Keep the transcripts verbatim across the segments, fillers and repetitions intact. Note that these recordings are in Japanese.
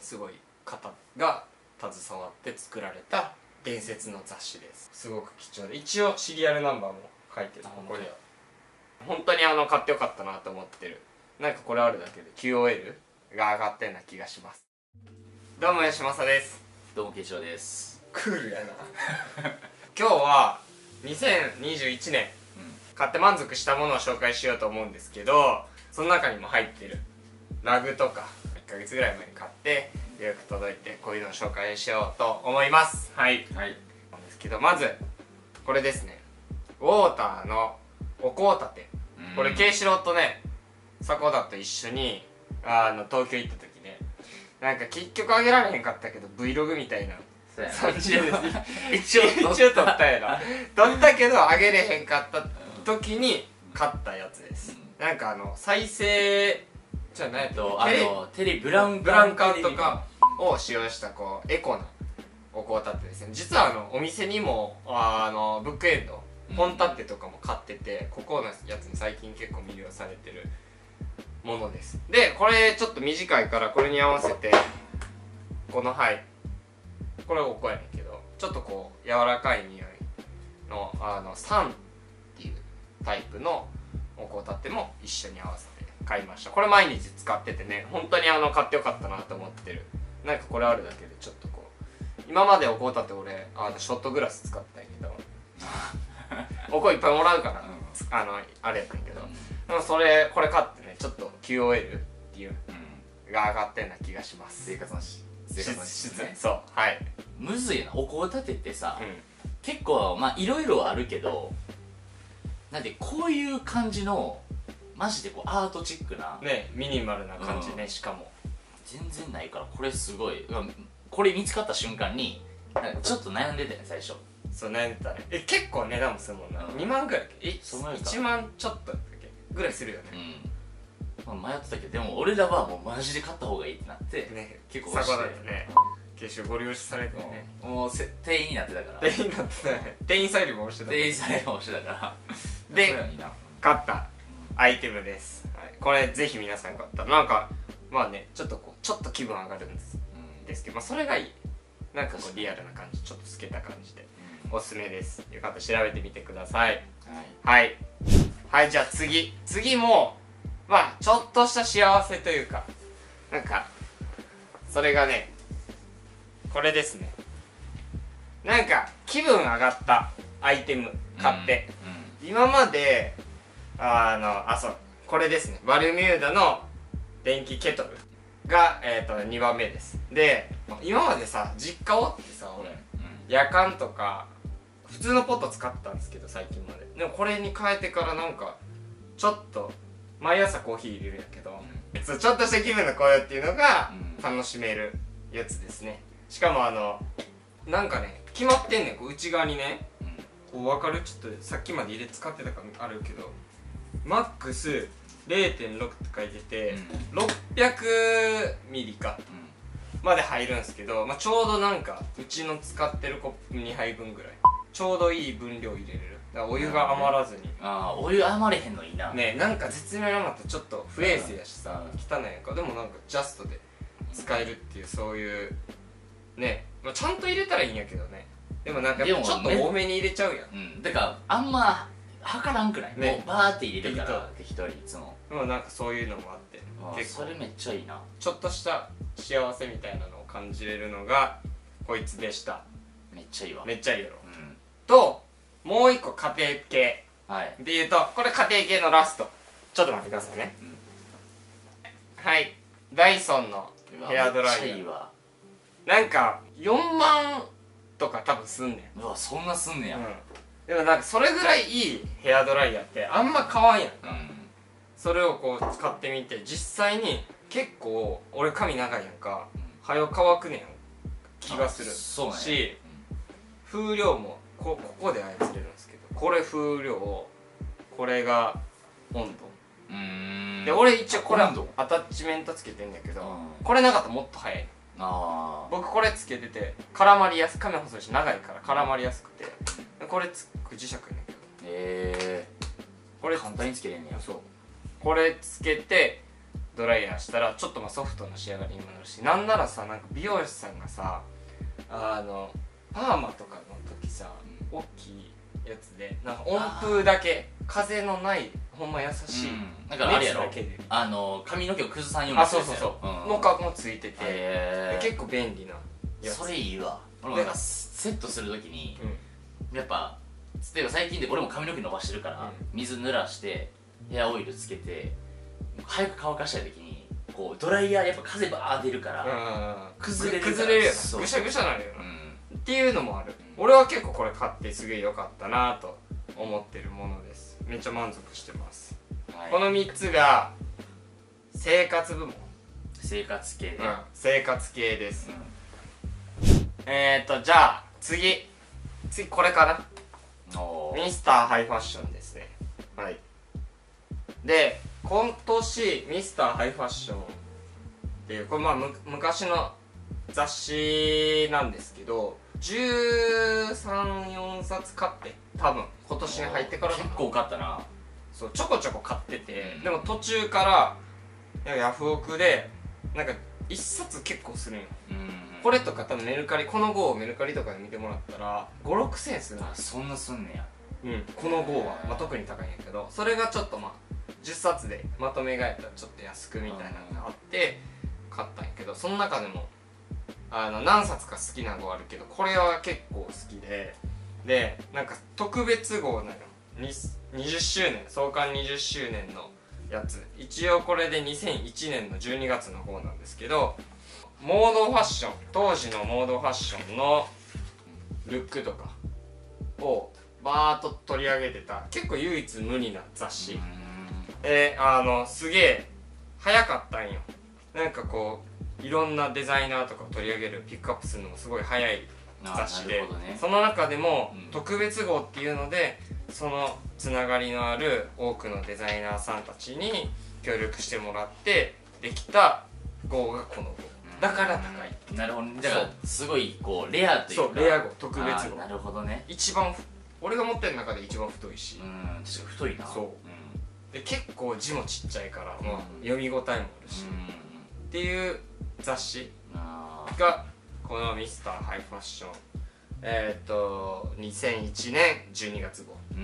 すごい方が携わって作られた伝説の雑誌です。すごく貴重で、一応シリアルナンバーも書いてる。ここで本当にあの買ってよかったなと思ってる。なんかこれあるだけで キューオーエル が上がったような気がします。どうも吉正です。 どうもケイシロウです。 クールやな今日はにせんにじゅういちねん、うん、買って満足したものを紹介しようと思うんですけど、その中にも入ってるラグとかいっかげつぐらい前に買ってよく届いて、こういうのを紹介しようと思います。はい、はい、なんですけど、まずこれですね、ウォーターのお香立て。これケイシロウとね、迫田と一緒にあの東京行った時ね、なんか結局あげられへんかったけど Vlog みたいな感じで一応一応撮ったやな撮ったけどあげれへんかった時に買ったやつです。なんかあの再生じゃないとあのテレビブラウンブラウン管とかを使用したこうエコなお香立てですね。実はあのお店にもあのブックエンド本立てとかも買ってて、ここのやつに最近結構魅了されてるものです。でこれちょっと短いからこれに合わせてこのはいこれお香やねんけど、ちょっとこう柔らかい匂いのあのサンっていうタイプのお香立ても一緒に合わせて買いました。これ毎日使っててね、本当にあの買ってよかったなと思ってる。なんかこれあるだけでちょっとこう、今までお香立て俺あのショットグラス使ったんやけどお香いっぱいもらうから、うん、あのあれやったんやけど、うん、でもそれこれ買ってね、ちょっと キューオーエル っていう、うん、が上がったような気がします。 生活のし生活の質ね。 そう、はい。 むずいな、お香立てってさ、うん、結構まあいろいろあるけど、なんでこういう感じのマジでこうアートチックなね、ミニマルな感じね、うん、しかも全然ないから、これすごい、これ見つかった瞬間になんかちょっと悩んでたよね最初。 そう悩んでたね。え結構値段もするもんな、うん、にまんぐらい。えいちまんちょっとだっけぐらいするよね。 うん、まあ、迷ってたけど、でも俺らはもうマジで買った方がいいってなってね、 結構押してね、決勝ご利用しされてね、 もう店員になってたから。 店員になってたね。店員サイドも押してた。 店員サイドも押してたからで買ったアイテムです、はい、これぜひ皆さん買ったらなんかまあね、ちょっとこうちょっと気分上がるんです、うん、ですけど、まあ、それがいい。なんかこうリアルな感じ、ちょっと透けた感じでおすすめです。よかったら調べてみてください。はいはい、はい、じゃあ次次もまあちょっとした幸せというか、なんかそれがねこれですね。なんか気分上がったアイテム買って、うんうん、今まであのあそうこれですね、バルミューダの電気ケトルが、えー、とにばんめです。で今までさ実家おってさ俺、うん、夜間とか普通のポット使ってたんですけど最近まで。でもこれに変えてからなんかちょっと毎朝コーヒー入れるんやけど、うん、そうちょっとした気分の高揚っていうのが楽しめるやつですね。しかもあのなんかね決まってんねん、こう内側にね、こう分かる？ちょっとさっきまで入れ使ってたからあるけどマックス れいてんろく って書いてて、うん、ろっぴゃくミリか、うん、まで入るんですけど、まあ、ちょうどなんかうちの使ってるコップにはいぶんぐらいちょうどいい分量入れれる。だからお湯が余らずに、ね、 ああお湯余れへんのいいなね。なんか絶妙に余ったちょっと不衛生やしさ、うん、汚いやんか。でもなんかジャストで使えるっていう、そういうね、まあ、ちゃんと入れたらいいんやけどね。でもなんかちょっと多めに入れちゃうやん、 うん、だからあんま測らんくない、ね、もうバーって入れるから適当にいつも。 でもなんかそういうのもあって結構それめっちゃいいな。 ちょっとした幸せみたいなのを感じれるのがこいつでした。 めっちゃいいわ。めめっちゃいいやろ、うん、ともう一個家庭系、はい、でいうとこれ家庭系のラスト。ちょっと待ってくださいね、うん、はい、ダイソンのヘアドライヤー。めっちゃいいわ。なんかよんまんとか多分すんねん。 うわそんなすんねや、うん、 でもなんかそれぐらいいいヘアドライヤーってあんま買わんやんか、うん、それをこう使ってみて実際に結構俺髪長いやんか、うん、はよ乾くねん気がする。そうね、し、うん、風量も こ, ここで操れるんですけど、これ風量、これが温度。うーんで俺一応これはアタッチメントつけてんだけど、うん、これなかったらもっと早い。あ僕これつけてて絡まりやすく、髪細いし長いから絡まりやすくて、これつく磁石やねんけど、へえー、これ簡単につけれんねや。そうこれつけてドライヤーしたらちょっとまあソフトな仕上がりにもなるし、なんならさ、なんか美容師さんがさ、あのパーマとかの時さ、大きいやつでなんか温風だけ、風のないほんま優しい、うん、 だからあれやろ、 熱だけであの髪の毛を崩さんようにするやつやろ。 あ、そうそうそう、うん、のかもついてて、結構便利なやつ。 それいいわ。俺もなんかセットするときに、うん、やっぱ例えば最近で俺も髪の毛伸ばしてるから、うん、水濡らしてヘアオイルつけて早く乾かしたいときにこうドライヤーやっぱ風バー出るから、うん、崩れるから崩れるよな、ぐしゃぐしゃなるよな、うん、っていうのもある、うん、俺は結構これ買ってすげえ良かったなと思ってるものです。めっちゃ満足してます、はい、このみっつが生活部門、 生活系ね、 うん、生活系です、うん、えーとじゃあ次次これかな、ミスターハイファッションですね。はい。で今年ミスターハイファッションっていうこれまあむ昔の雑誌なんですけど、じゅうさん、よんさつ買って、多分今年に入ってから結構買ったな。 そうちょこちょこ買ってて、うん、でも途中からヤフオクでなんかいっさつ結構するんよ、うん、これとか多分メルカリ、この号をメルカリとかで見てもらったらご、ろくせんするん。 あ、そんなすんねや。 うん、この号は、まあ、特に高いんやけど、それがちょっとまあじゅっさつでまとめ買いやったらちょっと安くみたいなのがあって買ったんやけど、その中でもあの何冊か好きな号あるけど、これは結構好きで、でなんか特別号なの、にじゅっしゅうねん、創刊にじゅっしゅうねんのやつ、一応これでにせんいちねんのじゅうにがつの号なんですけど、モードファッション、当時のモードファッションのルックとかをバーッと取り上げてた結構唯一無二な雑誌で、あのすげえ早かったんよ。なんかこういろんなデザイナーとかを取り上げる、ピックアップするのもすごい早い雑誌で、ね、その中でも特別号っていうのでそのつながりのある多くのデザイナーさんたちに協力してもらってできた号がこの号だから高い。 なるほどね。だからすごいこうレアというか、 そうレア号、特別号。 なるほどね。 一番俺が持ってる中で一番太いし、 うん、確かに太いな。 そう、うん、で結構字もちっちゃいから、まあ、うん、読み応えもあるし、うん、っていう雑誌がこのミスターハイファッション、えー、っとにせんいちねんじゅうにがつ号、うん、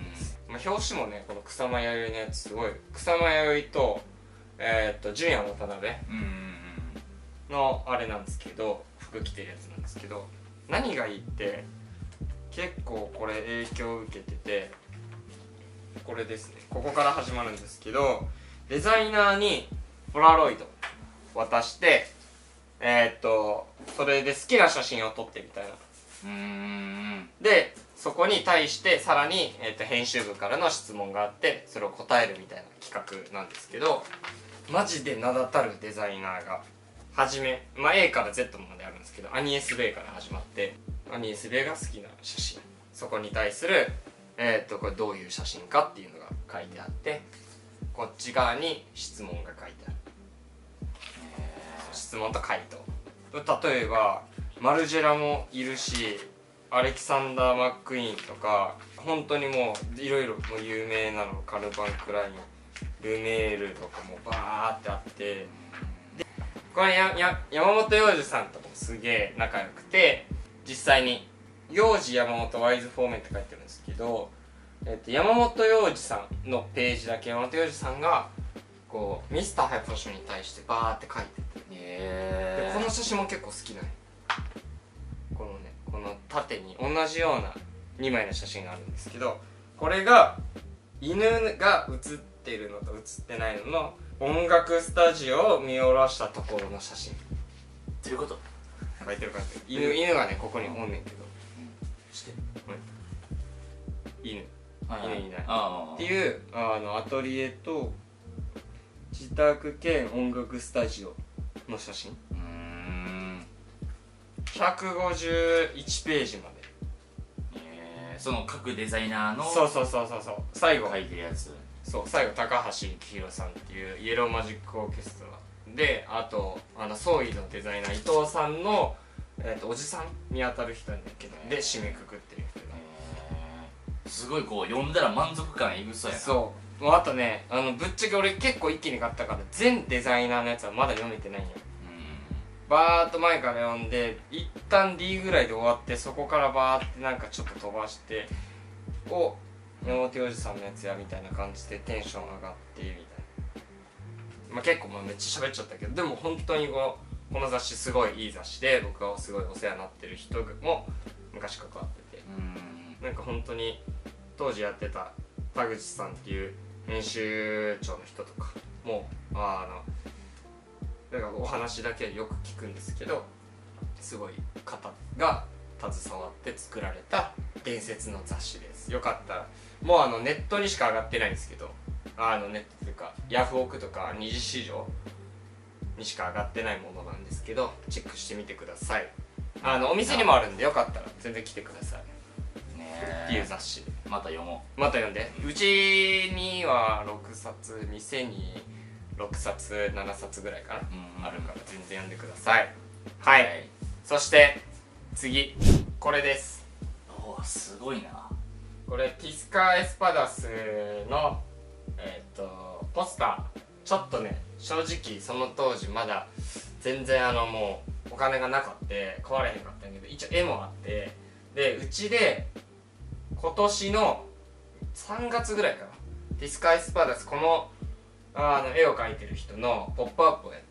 まあ、表紙もねこの草間彌生のやつすごい、草間彌生とえー、っと純也渡辺のあれなんですけど、服着てるやつなんですけど、何がいいって結構これ影響を受けてて、これですね、ここから始まるんですけど、デザイナーにポラロイド渡してえー、っとそれで好きな写真を撮ってみたいな、うーんでそこに対してさらに、えー、っと編集部からの質問があってそれを答えるみたいな企画なんですけど、マジで名だたるデザイナーがはじめ、まあ、A から Z まであるんですけど、アニエス・ベイから始まって、アニエス・ベイが好きな写真、そこに対するえー、っとこれどういう写真かっていうのが書いてあって、こっち側に質問が書いてある、質問と回答。例えばマルジェラもいるし、アレキサンダー・マックイーンとか本当にもういろいろ有名なの、カルバン・クライン、ルメールとかもバーってあって、でこれやや山本洋次さんとかもすげえ仲良くて、実際に洋次山本ワイズフォーメンって書いてるんですけど、えっと、山本洋次さんのページだけ山本洋次さんがこうミスターハイファッションに対してバーって書いてて、でこの写真も結構好きなの。このね、この縦に同じようなにまいの写真があるんですけど、これが犬が写ってるのと写ってないのの音楽スタジオを見下ろしたところの写真。 どういうこと？ 書いてる書いてる。犬、犬がねここにおんねんけど、 して、 犬、犬いないっていうあのアトリエと自宅兼音楽スタジオの写真。うーんひゃくごじゅういちページまで、 えー、その各デザイナーのそうそうそうそうそう、最後書いてるやつ、 そう最後高橋幸宏さんっていうイエローマジックオーケストラで、あとあのソーイのデザイナー伊藤さんの、えー、とおじさんにあたる人なんだけど、で締めくくってる人が、 えー、すごいこう読んだら満足感えぐそうやな。 そうもうあとね、あのぶっちゃけ俺結構一気に買ったから全デザイナーのやつはまだ読めてないんよ。バーっと前から読んで一旦 D ぐらいで終わって、そこからバーってなんかちょっと飛ばしてお山本洋次さんのやつやみたいな感じでテンション上がってみたいな。まあ結構まあめっちゃ喋っちゃったけど、でも本当にこのこの雑誌すごいいい雑誌で、僕がすごいお世話になってる人も昔関わってて、なんか本当に当時やってた田口さんっていう編集長の人とかもあのだからお話だけよく聞くんですけど、すごい方が携わって作られた伝説の雑誌です。よかったらもうあのネットにしか上がってないんですけど、あのネットというかヤフオクとか二次市場にしか上がってないものなんですけど、チェックしてみてください。あのお店にもあるんでよかったら全然来てくださいねっていう雑誌でまた読もう。また読んで、うちにはろくさつ、店にろくさつななさつぐらいかな、うん、あるから全然読んでください。はい、はい、そして次これです。 おおすごいな。 これティスカ・エスパダスのえっ、ー、とポスター。ちょっとね正直その当時まだ全然あのもうお金がなかって買われへんかったんやけど、一応絵もあって、でうちで今年のさんがつぐらいかな、ティスカ・エスパダスこのあの絵を描いてる人のポップアップをやって、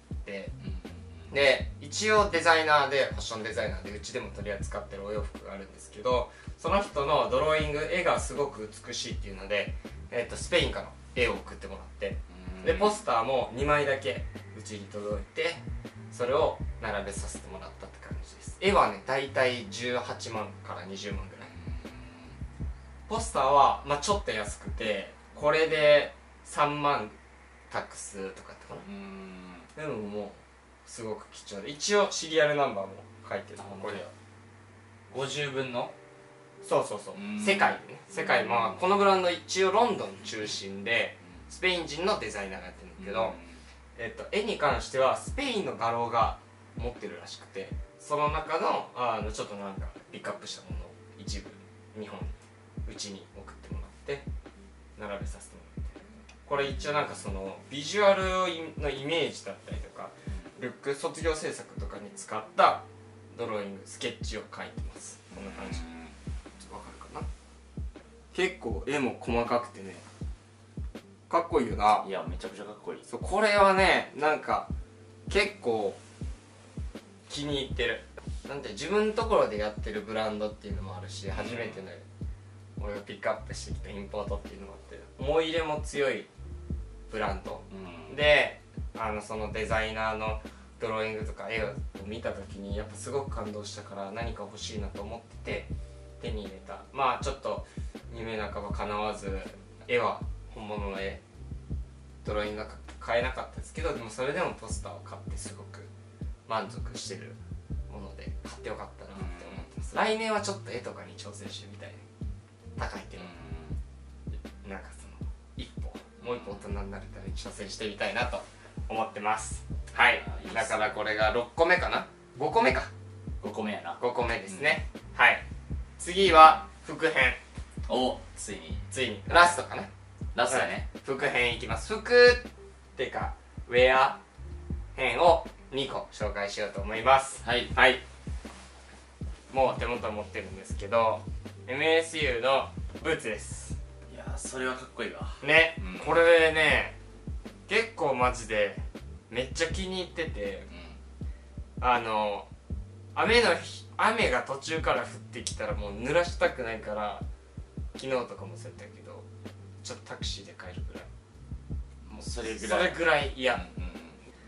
で一応デザイナーでファッションデザイナーでうちでも取り扱ってるお洋服があるんですけど、その人のドローイング絵がすごく美しいっていうので、えー、とスペインから絵を送ってもらって、でポスターもにまいだけうちに届いて、それを並べさせてもらったって感じです。絵はねだいたいじゅうはちまんからにじゅうまんぐらい。ポスターは、まあ、ちょっと安くてこれでさんまんタックスとかってかな。でももうすごく貴重で、一応シリアルナンバーも書いてる。これごじゅうぶんのそうそうそう、世界でね、世界、まあこのブランド一応ロンドン中心でスペイン人のデザイナーがやってるんだけど、えっと、絵に関してはスペインの画廊が持ってるらしくて、その中のあのちょっとなんかピックアップしたものを一部日本うちに送ってもらって並べさせてもらって、これ一応なんかそのビジュアルのイメージだったりとかルック卒業制作とかに使ったドローイングスケッチを描いてます。こんな感じ、わかるかな。結構絵も細かくてねかっこいいよな。 いやめちゃくちゃかっこいい。 そうこれはねなんか結構気に入ってる。なんて自分のところでやってるブランドっていうのもあるし、初めての俺がピックアップしてきたインポートっていうのもあって思い入れも強いブランド、うん、であのそのデザイナーのドローイングとか絵を見た時にやっぱすごく感動したから何か欲しいなと思ってて手に入れた。まあちょっと夢半ば叶わず絵は本物の絵ドローイングが買えなかったですけど、でもそれでもポスターを買ってすごく満足してるもので買ってよかったなって思ってます。来年はちょっと絵とかに挑戦してみたいね。高いけどなんかその一歩もう一歩大人になるために挑戦してみたいなと思ってます。はい、だからこれがろっこめかな、ごこめか、 ごこめやな、 ごこめですね、うん、はい。次は副編。 おついについにラストかな、 ラストだね、 はい、副編いきます。服っていうかウェア編をにこ紹介しようと思います。 はい、 はい、もう手元持ってるんですけど エムエスユー のブーツです。 いやそれはかっこいいわね、うん、これね結構マジでめっちゃ気に入ってて、うん、あの雨の日雨が途中から降ってきたらもう濡らしたくないから昨日とかもそうやったけどちょっとタクシーで帰るぐらい、 もうそれぐらいそれぐらい嫌、うんうん、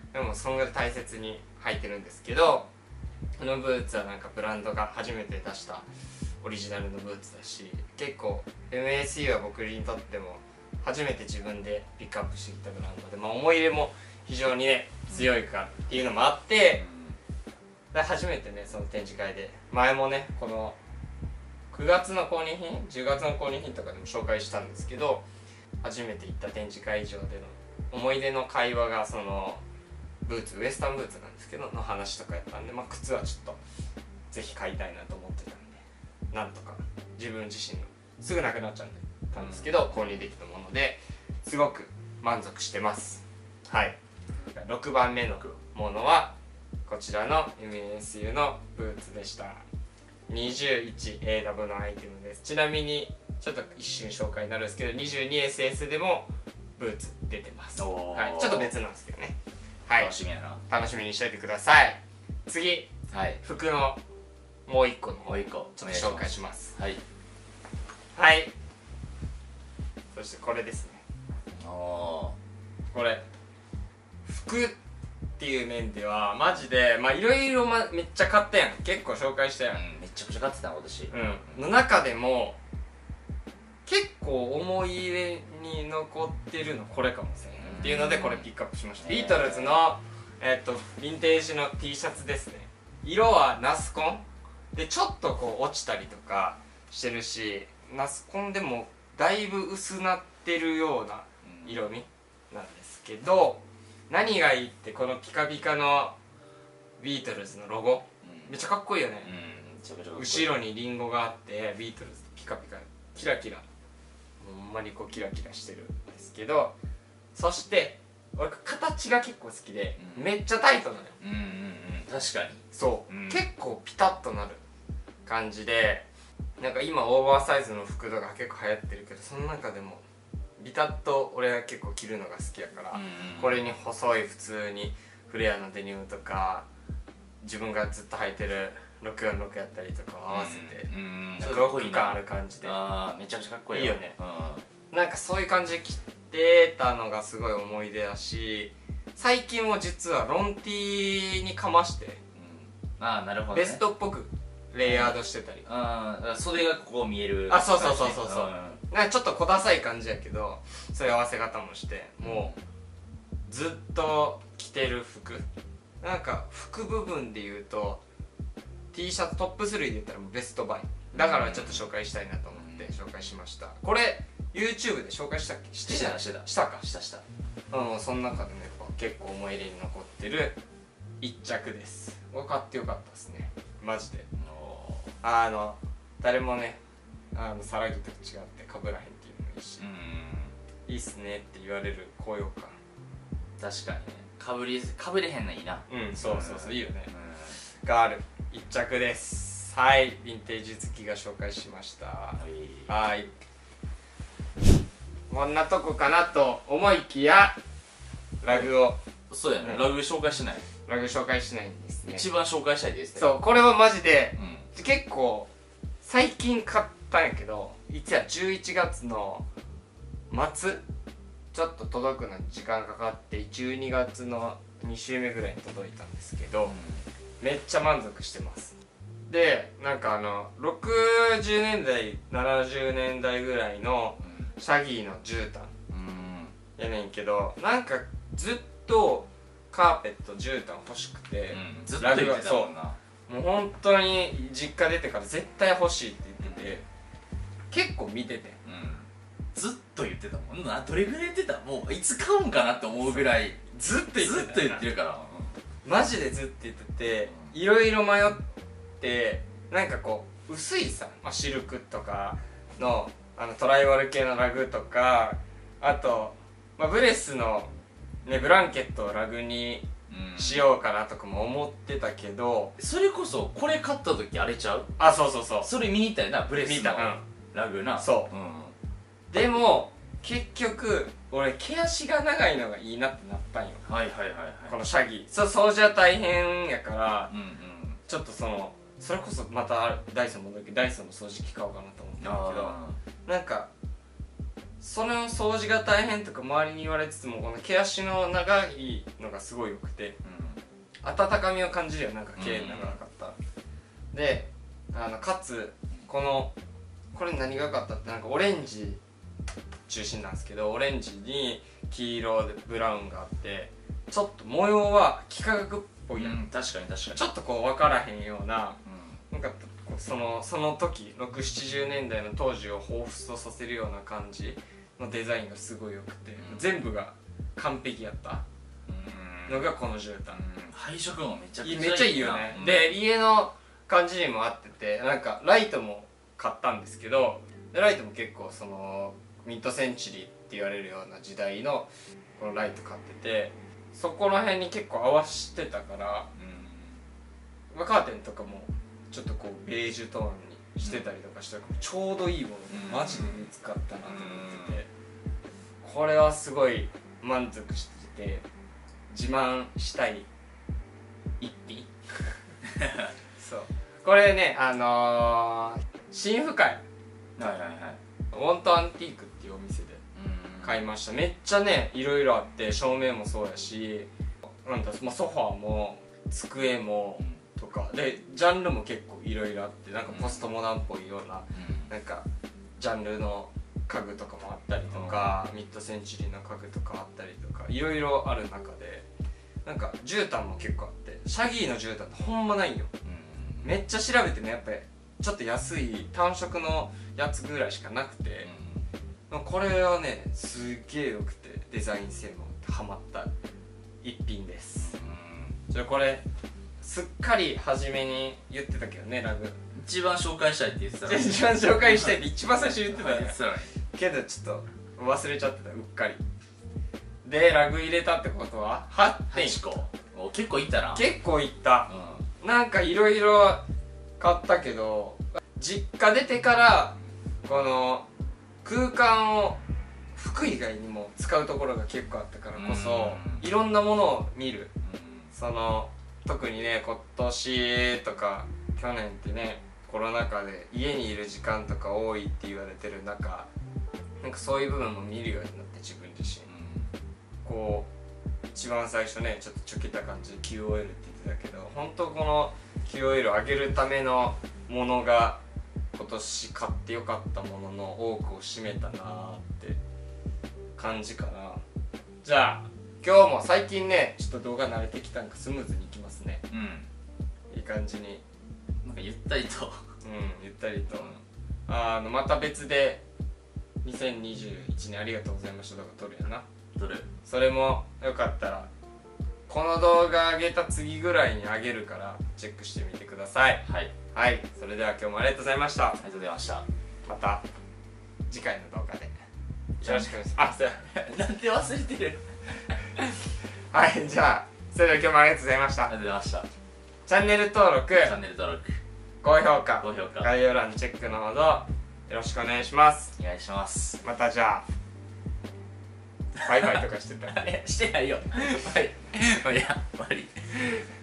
でもそんぐらい大切に履いてるんですけど、このブーツはなんかブランドが初めて出したオリジナルのブーツだし、結構 エムエスユー は僕にとっても初めて自分でピックアップしてきたブランドで、まあ、思い入れも非常にね強いかっていうのもあって、で初めてねその展示会で、前もねこのくがつの購入品じゅうがつの購入品とかでも紹介したんですけど、初めて行った展示会場での思い出の会話がそのブーツウエスタンブーツなんですけどの話とかやったんで、まあ、靴はちょっとぜひ買いたいなと思ってたんで、なんとか自分自身のすぐなくなっちゃうんでたんですけど購入できたものですごく満足してます。はい。ろくばんめのものはこちらの エムエスユー のブーツでした。 にじゅういちエーダブリュー のアイテムです。ちなみにちょっと一瞬紹介になるんですけど にじゅうにエスエス でもブーツ出てます。はい、ちょっと別なんですけどね。はい、 楽しみやな。 楽しみにしておいてください。次、 はい、 服のもう一個のもう一個ちょっと紹介します。 はいはい、そしてこれですね。 おこれ服っていう面ではマジでまあいろいろめっちゃ買ったやん。結構紹介したやん、 うん、めっちゃくちゃ買ってたの私。 うん、の中でも結構思い入れに残ってるのこれかもしれないっていうのでこれピックアップしました。ビートルズのえっとヴィンテージの T シャツですね。色はナスコンでちょっとこう落ちたりとかしてるし、ナスコンでもだいぶ薄なってるような色味なんですけど、何がいいってこのピカピカのビートルズのロゴ、めっちゃかっこいいよね。後ろにリンゴがあってビートルズピカピカキラキラ、ほんまにこうキラキラしてるんですけど、そして俺形が結構好きで、うん、めっちゃタイトなのよ。 うんうんうん、確かにそう、うん、結構ピタッとなる感じで、なんか今オーバーサイズの服とか結構流行ってるけど、その中でもビタッと俺は結構着るのが好きやから、うんうん、これに細い普通にフレアのデニムとか自分がずっと履いてるろくよんろくやったりとか合わせて、うんうん、ちょっとロック感ある感じで、 あーめちゃくちゃかっこいいよね。うん、なんかそういう感じで着てたのがすごい思い出だし、最近も実はロンティーにかまして、 うん、ああなるほど、ね、 ベストっぽくレイヤードしてたり、 ああ袖がここ見える、 あそうそうそうそうそう、うん、なんかちょっと小ダサい感じやけどそういう合わせ方もして、もうずっと着てる服、なんか服部分で言うと T シャツトップスリーで言ったらもうベストバイだからちょっと紹介したいなと思って紹介しました。これ YouTube で紹介したっけ？してたしてたしたかしたしたうん、その中でもやっぱ結構思い入れに残ってる一着です。分かってよかったですねマジで。あの誰もね、あのさらぎと違ってかぶらへんっていうのもいいし、うん、いいっすねって言われる高揚感、 確かにね、かぶりかぶれへんのいいな。 うん、そうそうそう、いいよね、うん、がある一着です。はい、ヴィンテージ好きが紹介しました。はいはい、こんなとこかなと思いきやラグを、 そうやね、うん、ラグ紹介してない、 ラグ紹介しないんですね。一番紹介したいですね。 そう、これはマジで、うん、結構最近買ったんやけど、いつやじゅういちがつの末ちょっと届くのに時間かかってじゅうにがつのに週目ぐらいに届いたんですけど、うん、めっちゃ満足してます。で、なんかあのろくじゅうねんだいななじゅうねんだいぐらいのシャギーの絨毯やねんけど、なんかずっとカーペット絨毯欲しくて、 うん、ずっと言ってたもんな。 もう本当に実家出てから絶対欲しいって言ってて、うん、結構見てて、 うん、ずっと言ってたもんな。どれぐらい言ってた？もういつ買うんかなって思うぐらいずっと言ってた、 ずっと言ってるから、 うん、マジでずっと言ってて、いろいろ迷って、なんかこう薄いさ、まあ、シルクとかのあのトライバル系のラグとか、あと、まあ、ブレスの、ね、ブランケットをラグにしようかなとかも思ってたけど、 うん、それこそこれ買った時あれちゃう？ あ、そうそうそう、 それ見に行ったよな、ブレスのラグな。 そう、うん、でも結局俺毛足が長いのがいいなってなったんよ。 はいはいはいはい。 このシャギー、そう、掃除は大変やから、うんうん、ちょっとそのそれこそまたダイソン戻るけどダイソンの掃除機買おうかなと思ったんだけど、なんかその掃除が大変とか周りに言われつつも、この毛足の長いのがすごい良くて、うん、温かみを感じるよ、なんか毛長かったら、うん、で、あのかつこのこれ何が良かったって、なんかオレンジ中心なんですけど、オレンジに黄色でブラウンがあって、ちょっと模様は幾何学っぽいやん、うん、 確かに確かにちょっとこう分からへんような、うん、なんかそのその時ろくじゅうななじゅうねんだいの当時を彷彿とさせるような感じのデザインがすごい良くて、うん、全部が完璧やったのがこの絨毯、うん、 配色もめちゃくちゃいい、 めっちゃいいよね、うん、で家の感じにも合ってて、なんかライトも買ったんですけど、ライトも結構そのミッドセンチュリーって言われるような時代のこのライト買ってて、そこら辺に結構合わしてたから、まあ、カーテンとかもちょっとこうベージュトーンにしてたりとかしたらちょうどいいものがマジで見つかったなと思ってて、これはすごい満足してて自慢したい一品そうこれね、あのー、新深井はいはいはいウォントアンティークっていうお店で買いました。めっちゃねいろいろあって、照明もそうやし、なんだ、まあ、ソファーも机もとかでジャンルも結構いろいろあって、なんかポストモダンっぽいような、うん、なんかジャンルの家具とかもあったりとか、うん、ミッドセンチュリーの家具とかあったりとかいろいろある中で、なんか絨毯も結構あって、シャギーの絨毯ってほんまないんよ、うん、めっちゃ調べてね、やっぱりちょっと安い単色のやつぐらいしかなくて、うん、これはねすっげえよくてデザイン性もハマった一品です、うん、じゃあこれすっかり初めに言ってたけどね、ラグ一番紹介したいって言ってたの一番紹介したいって一番最初言ってたね言ってたのにけどちょっと忘れちゃってた、うっかりでラグ入れたってことははってん個。お結構いったな。 結構いった、うん、なんかいろいろ買ったけど実家出てからこの空間を服以外にも使うところが結構あったからこそいろんなものを見る、その特にね今年とか去年ってねコロナ禍で家にいる時間とか多いって言われてる中、なんかそういう部分も見るようになって自分自身、こう一番最初ねちょっとちょけた感じで キューオーエル って言ってたけど、本当この キューオーエル を上げるためのものが今年買ってよかったものの多くを占めたなーって感じかな。じゃあ今日も最近ねちょっと動画慣れてきたんかスムーズにいきますね。うんいい感じになんかゆったりとうんゆったりと、うん、あのまた別でにせんにじゅういちねんありがとうございました動画撮るやな。 撮る。 それもよかったらこの動画上げた次ぐらいに上げるからチェックしてみてください。 はいはい、それでは今日もありがとうございました。 ありがとうございました。 また次回の動画でよろしくお願いします。あ、 なんで忘れてるはいじゃあそれでは今日もありがとうございました。 ありがとうございました。 チャンネル登録、 チャンネル登録、 高評価、 高評価、 概要欄のチェックのほどよろしくお願いします。 お願いします。 またじゃあバイバイとかしてたしてないよはいいや終わり